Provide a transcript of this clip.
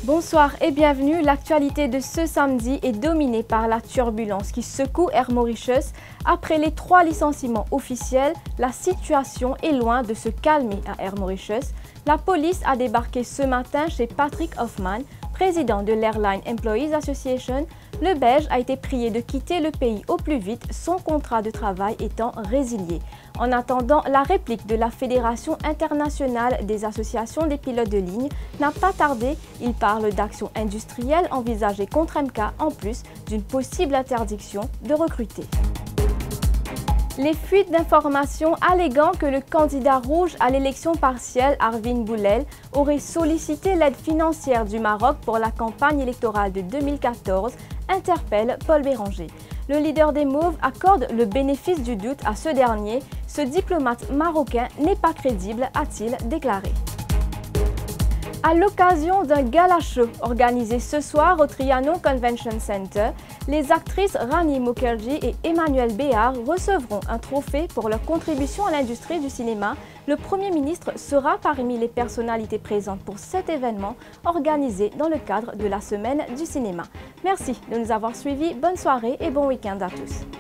Bonsoir et bienvenue. L'actualité de ce samedi est dominée par la turbulence qui secoue Air Mauritius. Après les 3 licenciements officiels, la situation est loin de se calmer à Air Mauritius. La police a débarqué ce matin chez Patrick Hoffman, président de l'Airline Employees Association. Le Belge a été prié de quitter le pays au plus vite, son contrat de travail étant résilié. En attendant, la réplique de la Fédération internationale des associations des pilotes de ligne n'a pas tardé. Il parle d'actions industrielles envisagées contre MK en plus d'une possible interdiction de recruter. Les fuites d'informations alléguant que le candidat rouge à l'élection partielle, Arvin Boulel, aurait sollicité l'aide financière du Maroc pour la campagne électorale de 2014 interpellent Paul Béranger. Le leader des Mauves accorde le bénéfice du doute à ce dernier. Ce diplomate marocain n'est pas crédible, a-t-il déclaré. À l'occasion d'un gala show organisé ce soir au Trianon Convention Center, les actrices Rani Mukherjee et Emmanuel Béard recevront un trophée pour leur contribution à l'industrie du cinéma. Le Premier ministre sera parmi les personnalités présentes pour cet événement organisé dans le cadre de la Semaine du cinéma. Merci de nous avoir suivis, bonne soirée et bon week-end à tous.